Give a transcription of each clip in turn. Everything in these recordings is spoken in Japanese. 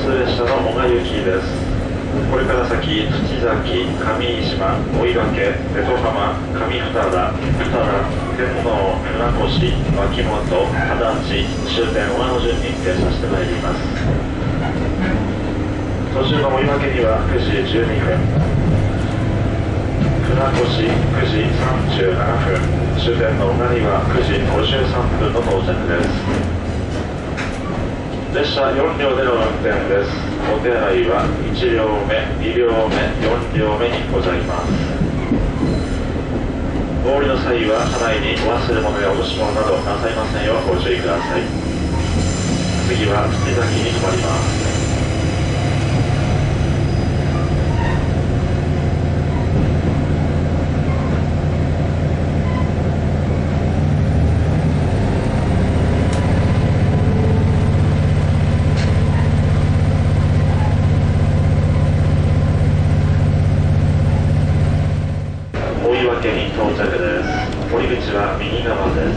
通列車の小賀行きです。これから先、土崎、上飯島、追分、ベト浜、上二田、天王、船越、脇本、足立、終点小野順に停車してまいります。途中の追分には9時12分、船越9時37分、終点の小賀には9時53分の到着です。列車4両での運転です。お手洗いは1両目、2両目、4両目にございます。お降りの際は車内にお忘れ物や落とし物などなさいませんようご注意ください。次は土崎に停まります。に到着です。降り口は右側です。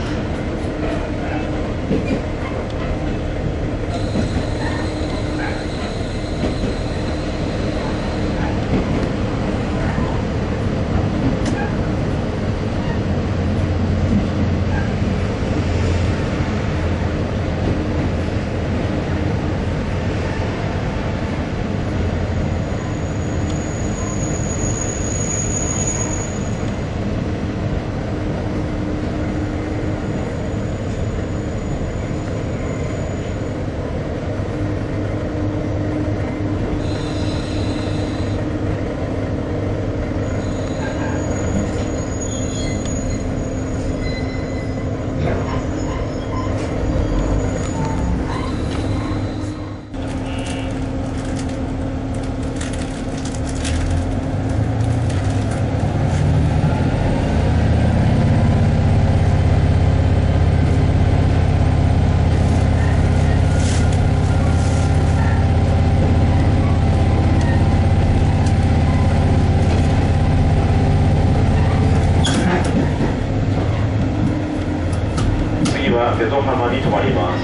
ベト浜に停まります。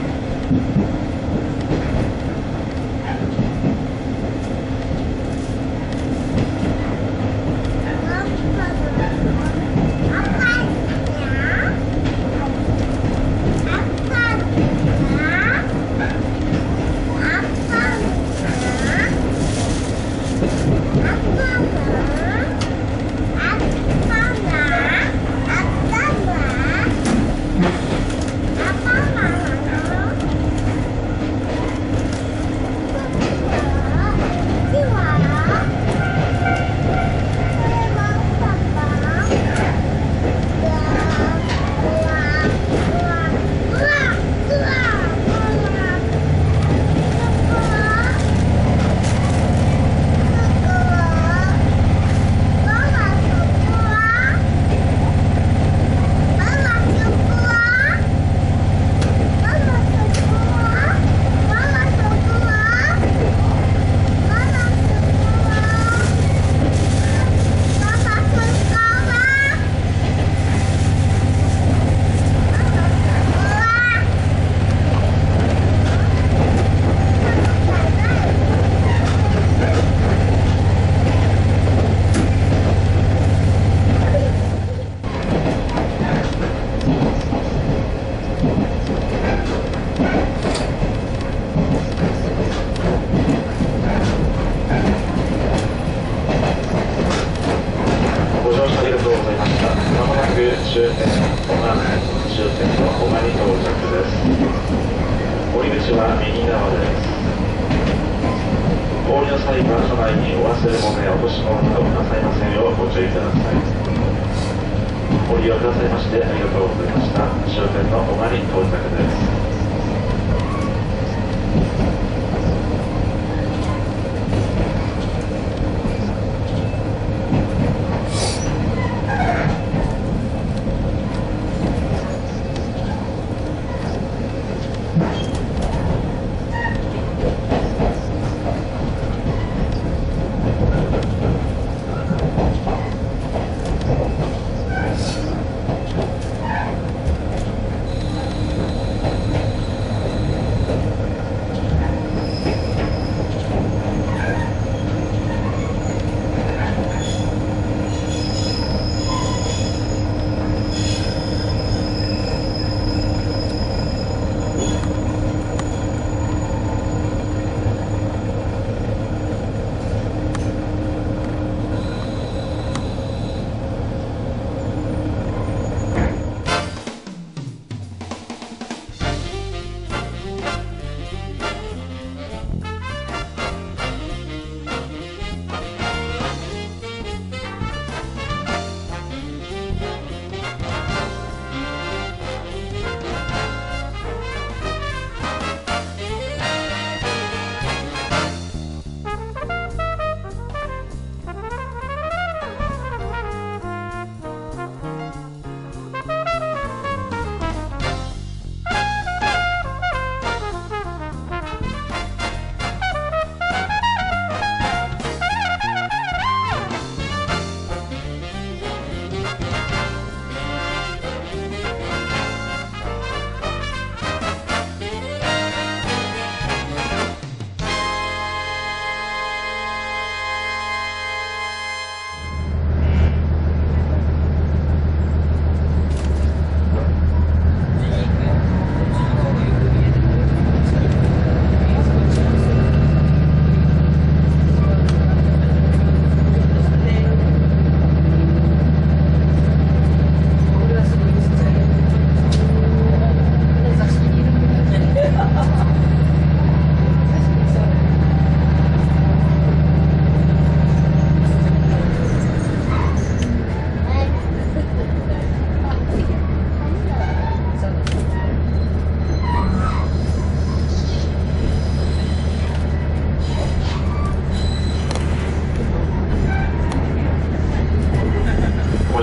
終点の小賀に到着です。降り口は右側です。お降りの際は車内にお忘れ物や落とし物などなさいませんようご注意ください。ご利用くださいましてありがとうございました。終点の小賀に到着です。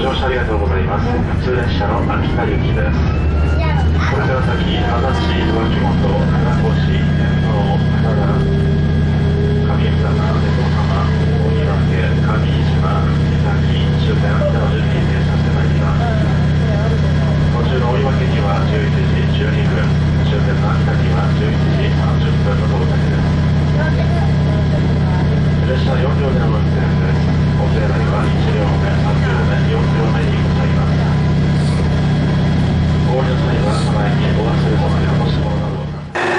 乗車ありがとうございます。普通列車の秋田行きです。これから先、足立、脇本、船越、天王、多田、上総浜、横浜、大岩家、上島、三崎、終点秋田の順に停車してまいります。途中の大岩家には11時12分、終点の秋田には11時30分の到着です。列車4両での運転です。お手洗いは1両目、3両目、4両目にございます。お降りの際は前にお忘れ物や落とし物などを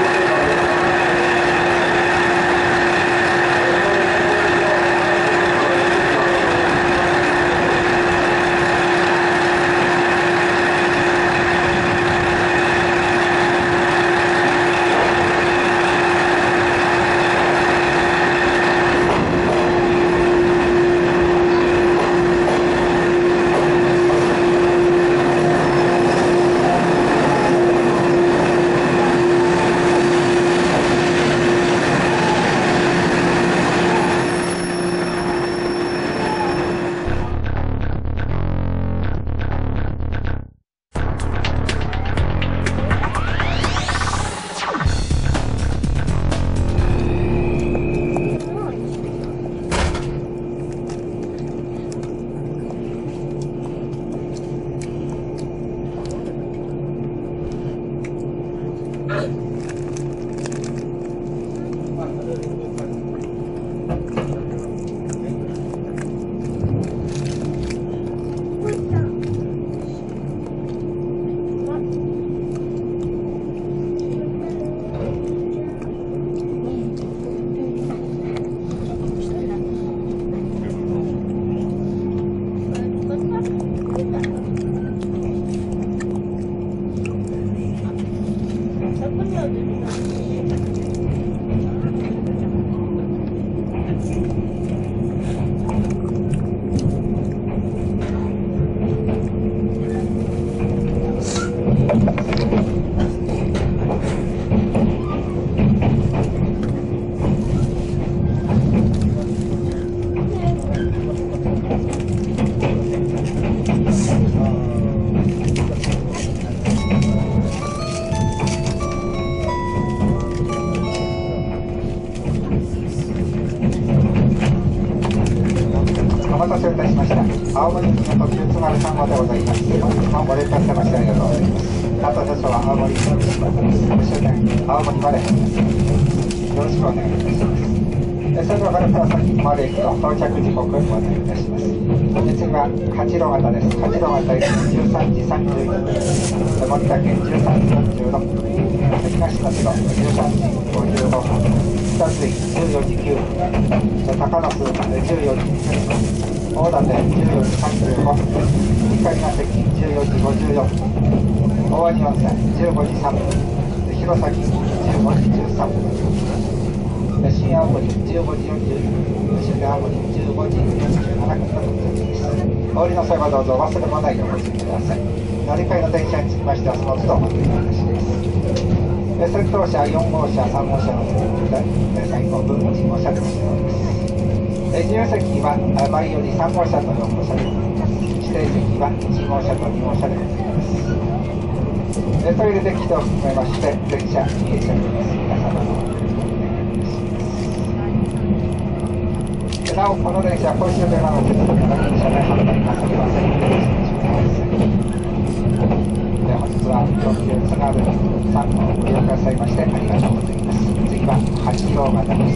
青森行きの特急津軽3号でございます。本日もご連絡してましてありがとうございます。あと車掌は青森行きの終点青森までよろしくお願いいたします。それではこれから先まで行くと到着時刻をご案内いたします。次は八郎型です。八郎型13時31分、森田県13時46分、東の城13時55分、北水14時9分、高野数14時10分、大館14時35分、光ヶ関14時54分、大鰐温泉15時3分、弘前15時13分、新青森15時42分、新青森15時47分の到着です。お降りの際はどうぞ忘れ物ないようご注意ください。乗り換えの電車につきましてはその都度お待ちいたします。先頭車4号車3号車の最後分1号車でございます。自由席は前より3号車と4号車でございます。指定席は1号車と2号車でございます。トイレデッキ等を含めまして電車2列車です。皆様のお願いします。なおこの電車公衆電話の手続きの車内販売なさりませんのでよろしくお願いします。本日は特急津軽3号をご利用くださいましてありがとうございます。次は八郎型です。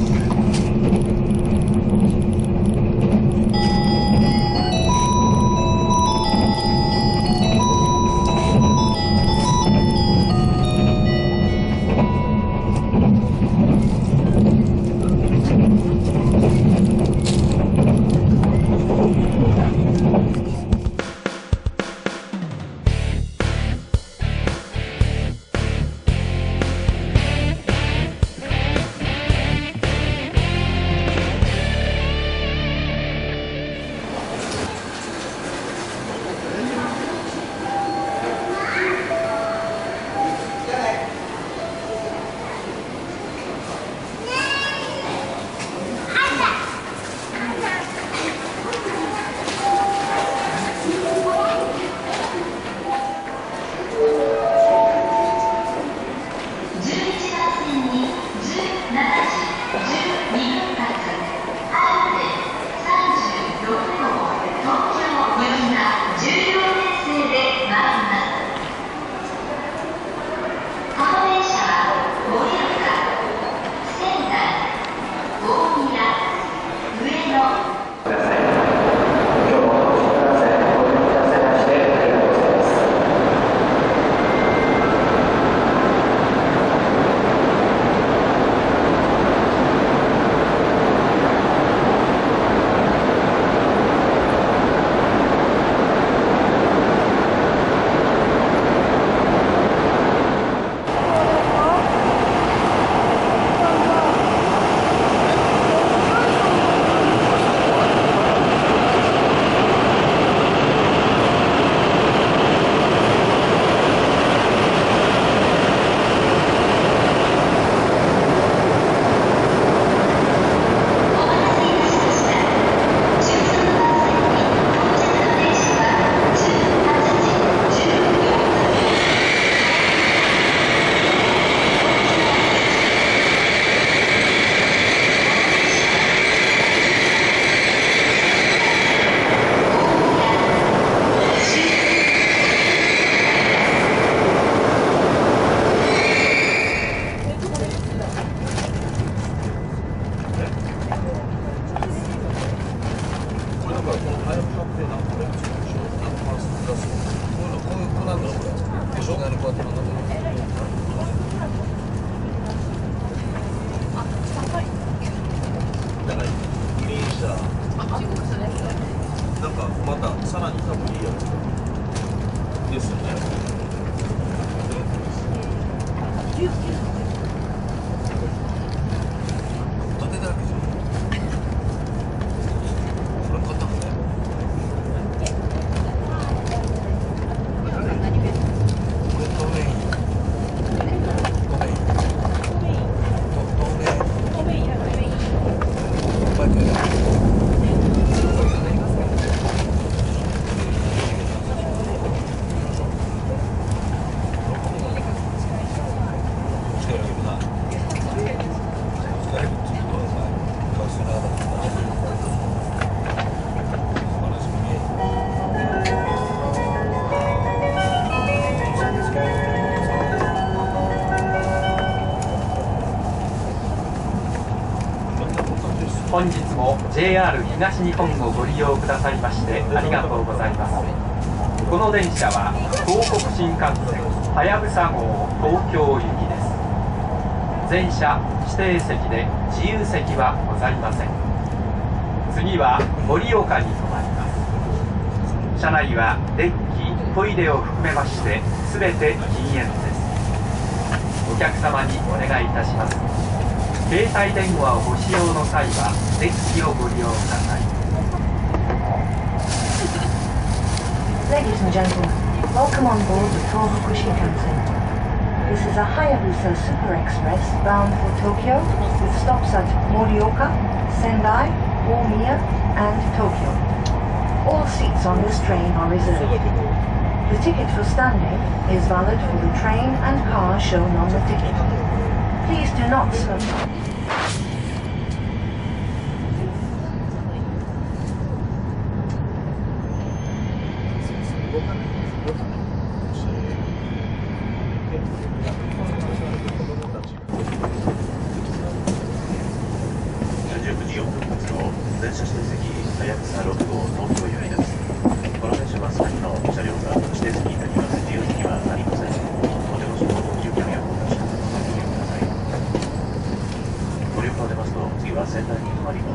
ですよね。ホタテだらけじゃん。これ買ったもんね。これ透明。 本日も JR 東日本をご利用くださいましてありがとうございます。この電車は東北新幹線はやぶさ号東京行きです。全車指定席で自由席はございません。次は盛岡に停まります。車内はデッキ、トイレを含めまして全て禁煙です。お客様にお願いいたします。携帯電話をご使用の際はデッキをご利用ください。 Ladies and gentlemen, welcome on board the Tohoku Shinkansen. This is a Hayabusa Super Express bound for Tokyo with stops at Morioka, Sendai, Omiya, and Tokyo. All seats on this train are reserved. The ticket for standing is valid for the train and car shown on the ticket. Please do not smoke. 19時4分発の電車指定席はやぶさ6号東京行きです。この電車は先の車両が指定席になります。自由席はありません。お手持ちのご注意をお出しください。ご利用が出ますと次は仙台に停まります。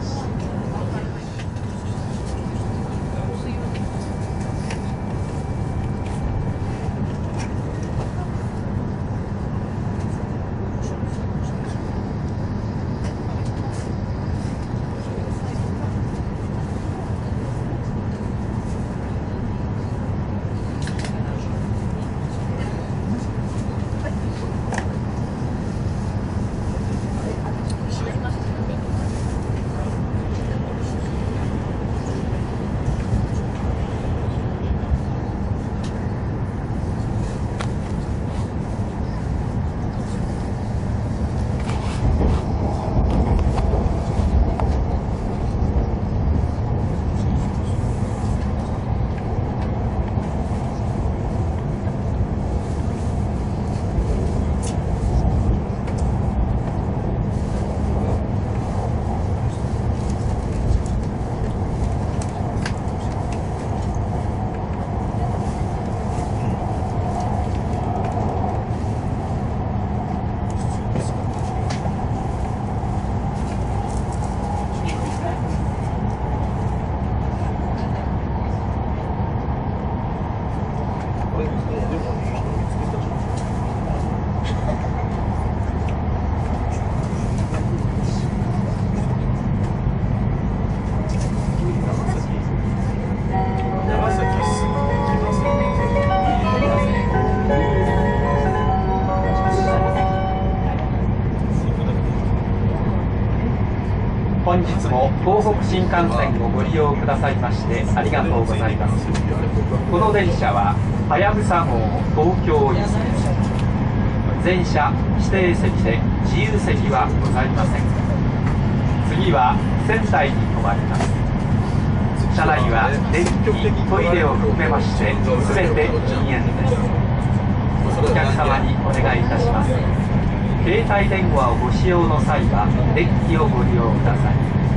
本日も東北新幹線をご利用くださいましてありがとうございます。この電車ははやぶさ号東京行きです。全車指定席で自由席はございません。次は仙台に停まります。車内は電気、トイレを含めまして全て禁煙です。お客様にお願いいたします。携帯電話をご使用の際はデッキをご利用ください。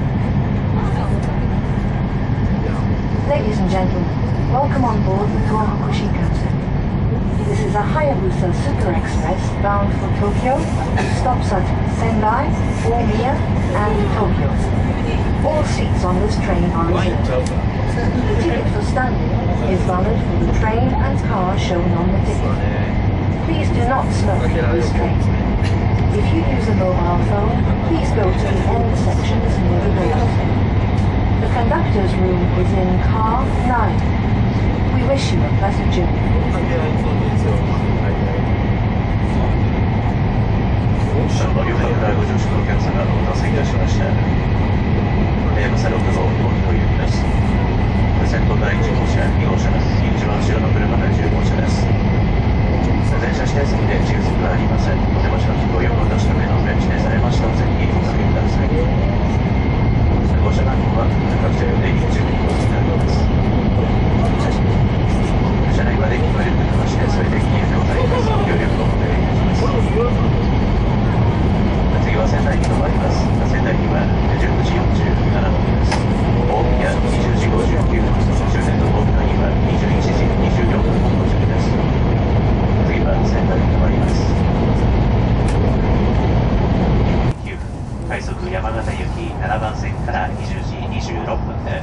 Ladies and gentlemen, welcome on board the Tohoku Shinkansen. This is a Hayabusa Super Express bound for Tokyo with stops at Sendai, Omiya, and Tokyo. All seats on this train are reserved. The ticket for standing is valid for the train and car shown on the ticket. Please do not smoke on this train. If you use a mobile phone, please go to the end sections near the doors. The conductor's room is in car 9. We wish you a pleasant journey. ご了承からご乗車のお客様をお待たせいたしました。はやぶさ6号東京行きです。先頭第1号車、2号車、一番後ろの車が10号車です。全車指定席で自由席はありません。お手持ちの切符を横出すための指定されましたお席におかけください。号車番号は各車両で12号になります。車内は電気の入れてまして、それで消えてございます。ご協力をお願いいたします。次は仙台に止まります。仙台には19時47分です。大宮20時59分、終点の東京には21時24分の到着です。次は仙台に止まります。9分、快速山形行き7番線から20時26分です。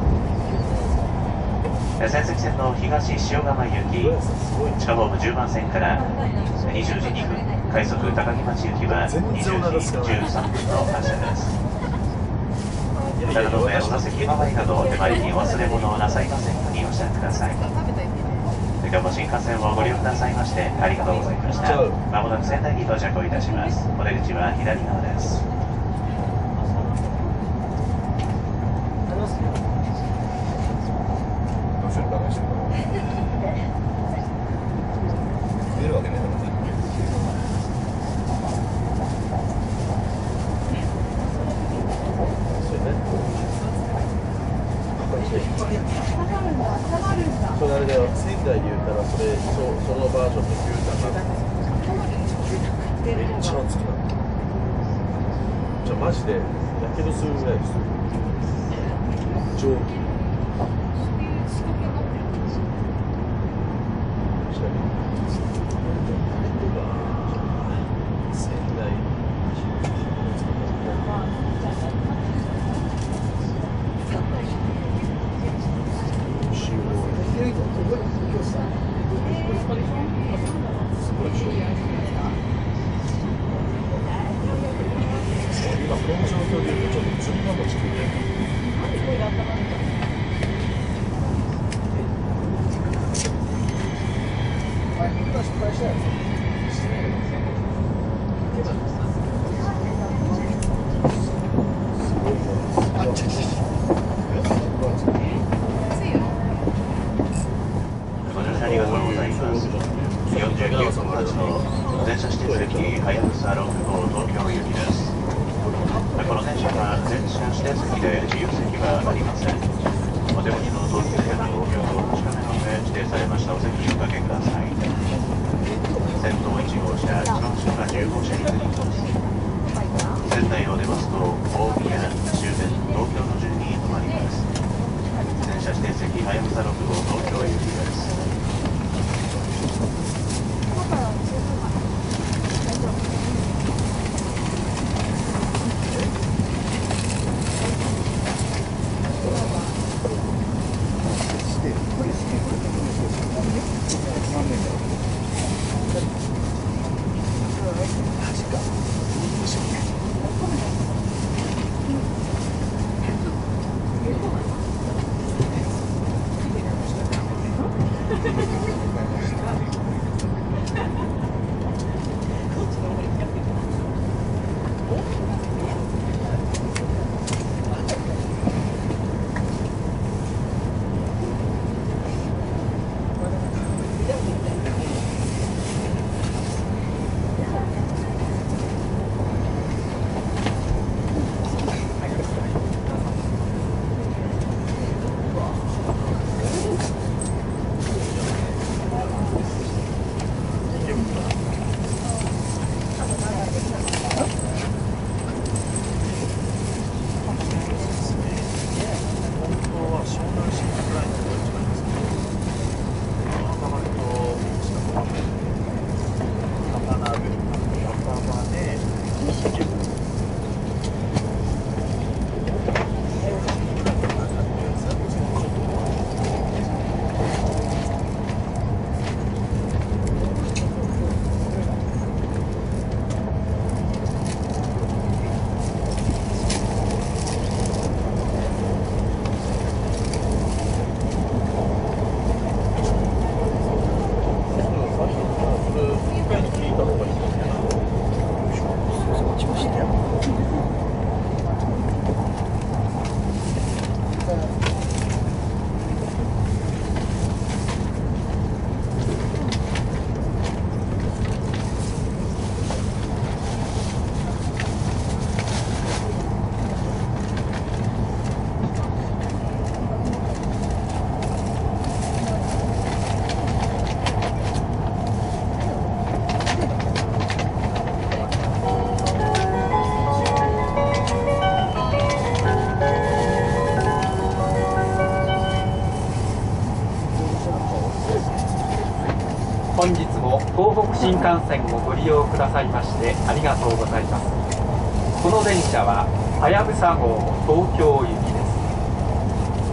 仙石線の東塩釜行き地下ホーム10番線から20時2分、快速高木町行きは20時13分の発車です。車の上お座席周りなど手前にお忘れ物をなさいませんようにお支度ください。今日も新幹線をご利用くださいましてありがとうございました。まもなく仙台に到着をいたします。お出口は左側です。 出るわけねえだろうね。それあれだよ、仙台で言ったらそのバージョンの牛タンがめっちゃ熱くなった。じゃあマジでやけどするぐらいです蒸気本日も東北新幹線をご利用くださいましてありがとうございます。この電車ははやぶさ号東京行きです。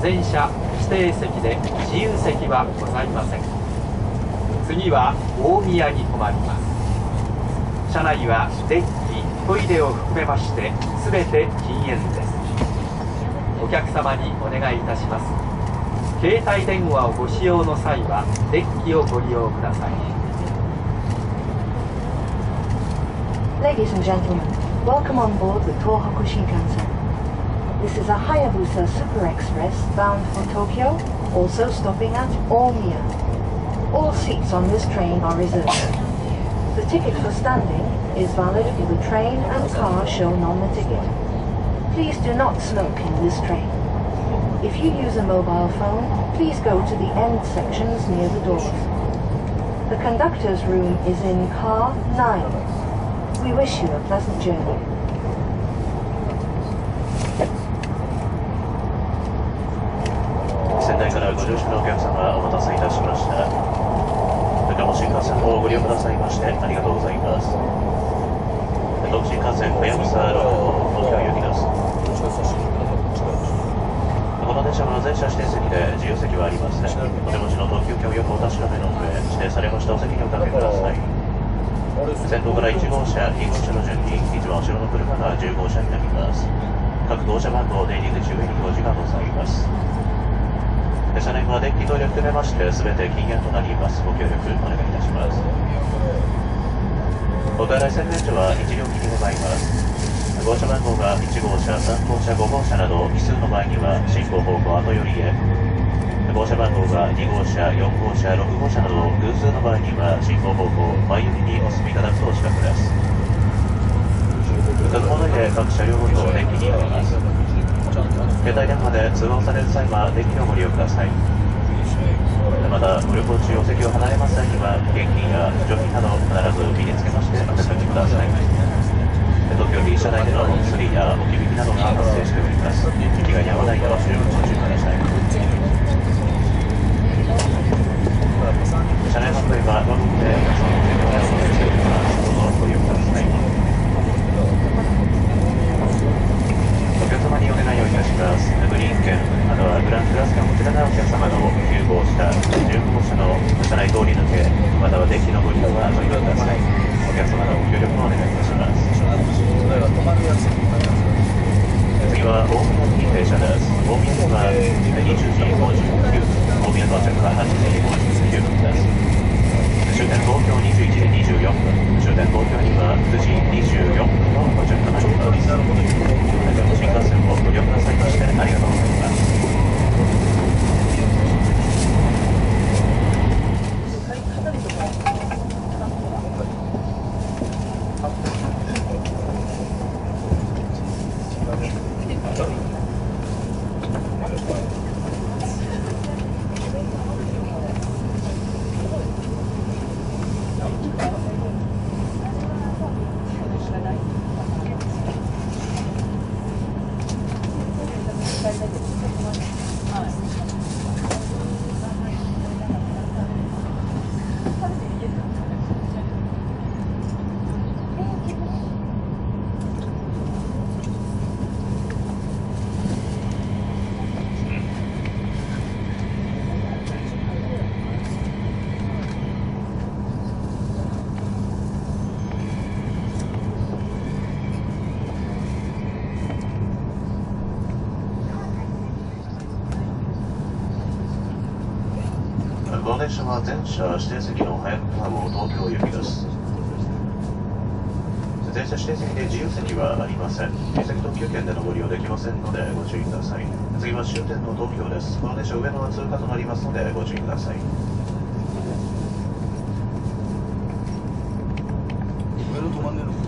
全車指定席で自由席はございません。次は大宮に止まります。車内はデッキ、トイレを含めまして全て禁煙です。お客様にお願いいたします。携帯電話をご使用の際はデッキをご利用ください。 Ladies and gentlemen, welcome on board the Tohoku Shinkansen. This is a Hayabusa Super Express bound for Tokyo, also stopping at Omiya. All seats on this train are reserved. The ticket for standing is valid for the train and car shown on the ticket. Please do not smoke in this train. If you use a mobile phone, please go to the end sections near the doors. The conductor's room is in car 9. We wish you a pleasant journey. 仙台からご乗車のお客様、お待たせいたしました。長野新幹線をご利用くださいましてありがとうございます。東北新幹線はやぶさ6号東京行きです。この電車は全車指定席で自由席はありません。お手持ちの特急券をよくお確かめの上、指定されましたお席におかけください。先頭から1号車、2号車の順に一番後ろの車が10号車になります。各号車番号出入り口上に表示がございます。車内はデッキトイレ含めまして全て禁煙となります。ご協力お願いいたします。お手洗い洗面所は1両機にございます。号車番号が1号車、3号車、5号車など奇数の場合には進行方向後寄りへ、号車番号が2号車、4号車、6号車など偶数の場合には進行方向前寄りにお進みいただくとお知らせです。各物入れ各車両ごとデッキに入れます。携帯電話で通話をされる際はデッキをご利用ください。またご旅行中お席を離れます際には現金や補助金など必ず身につけましてお手先ください。東京駅車内でのスリや置き引きなどが発生しております。被害に遭わないよう十分ご注意ください。車内販売はワゴンでお客様の提供をお願いしております。どうぞご利用ください。お客様にお願いをいたします。グリーン券またはグランクラス券をお持ちのお客様の9号車、10号車の車内通り抜けまたはデッキのご利用はご利用ください。お客様のご協力をお願いいたします。次は大宮に停車です。大宮には20時59分、大宮到着は8時59分です。終点東京21時24分、終点東京には9時24分の到着となります。長野新幹線をご利用くださいましてありがとうございます。この電車は全車指定席のはやぶさ号東京行きです。全車指定席で自由席はありません。自由席特急券でのご利用できませんのでご注意ください。次は終点の東京です。この電車上野は通過となりますのでご注意ください。 上の止まんねえの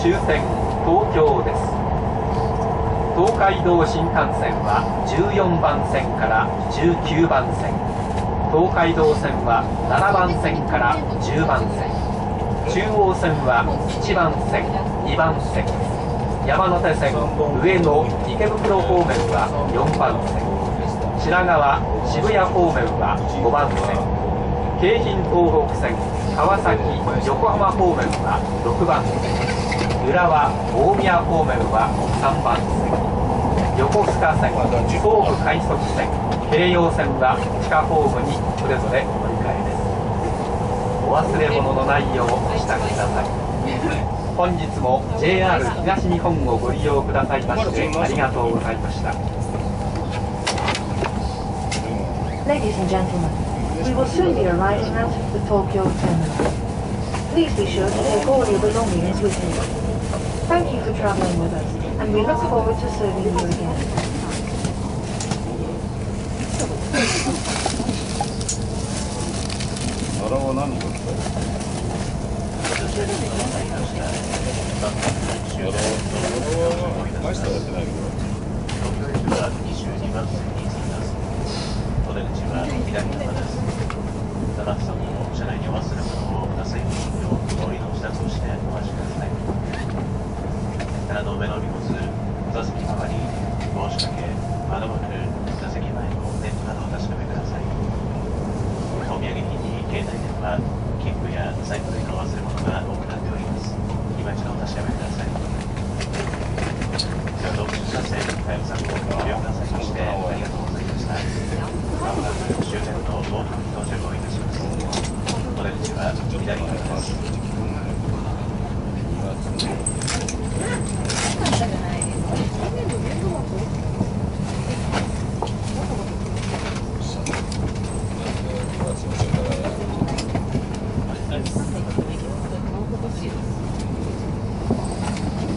終点東京です。東海道新幹線は14番線から19番線、東海道線は7番線から10番線、中央線は1番線、2番線、山手線上野池袋方面は4番線、品川渋谷方面は5番線、京浜東北線川崎横浜方面は6番線、浦和大宮方面は3番線、横須賀線東武快速線京葉線は地下ホームにそれぞれ乗り換えです。お忘れ物のないようお支度ください。本日も JR 東日本をご利用くださいましてありがとうございました。 Ladies and gentlemen, we will soon be arriving out of the Tokyo terminal. Please be sure to take all your belongings with you. Thank you for traveling with us, and we look forward to serving you again. お出口は左側です。ただその車内に忘れ物をなさいますよう通りの支度をしてお待ちください。棚の上の荷物、座席周り、帽子掛け、窓枠、座席前のネットなどを確かめください。お土産品に携帯電話、切符や財布類の忘れ物が多くなっております。今一度お確かめください。では動物車線、はやぶさ号をご利用くださいましてありがとうございました。まもなく終点の大船に到着をいたします。お出口は左側です。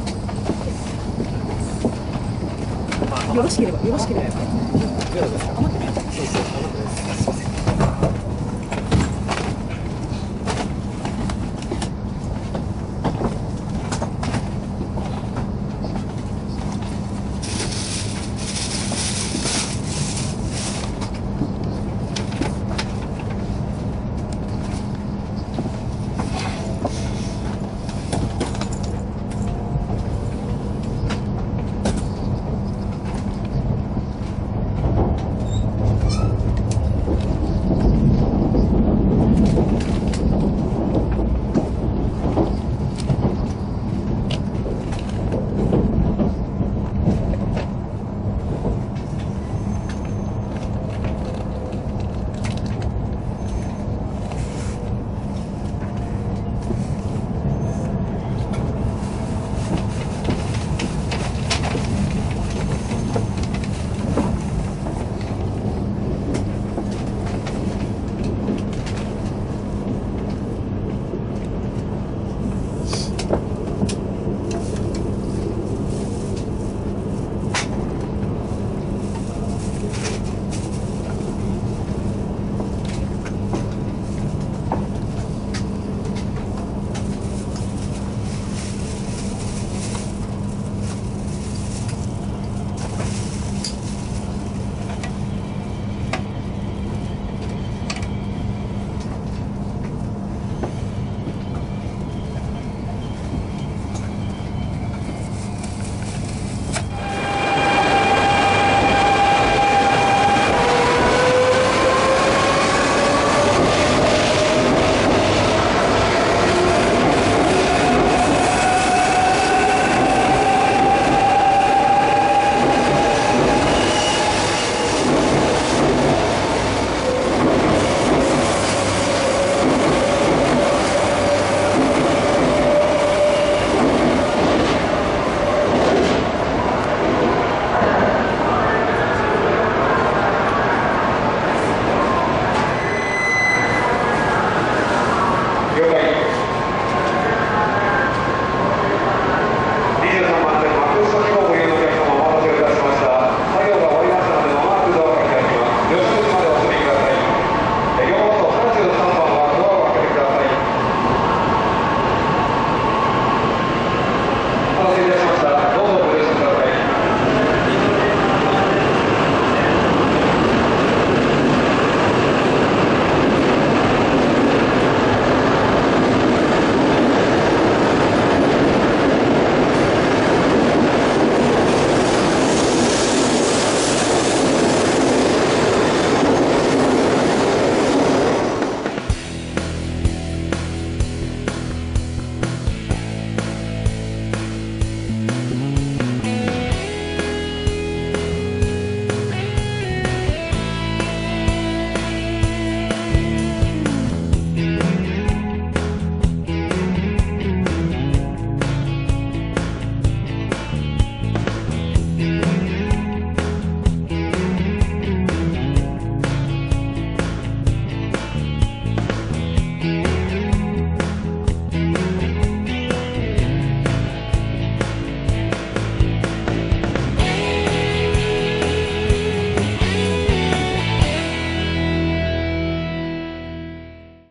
よろしければ。